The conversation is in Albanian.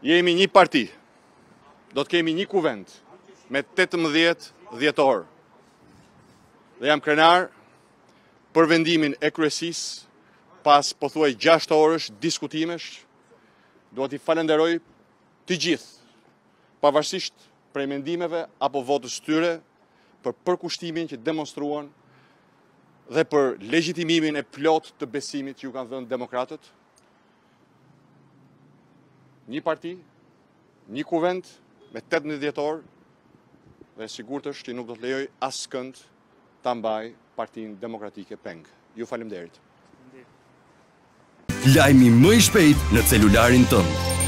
Jemi një parti, do të kemi një kuvend me 18 dhjetor. Dhe jam krenar për vendimin e kryesisë pas pothuaj 6 orësh diskutimesh. Dua t'i falenderoj të gjithë, pavarësisht prej mendimeve apo votës tyre, për përkushtimin që demonstruan dhe për legjitimimin e plot të besimit që ju kanë dhënë demokratët. Një parti, një kuvend me 18 dhjetor dhe sigurt është që nuk do të lejoj askënd ta mbaj Partinë Demokratike peng. Ju faleminderit. Lajmi më i shpejt në celularin tënd.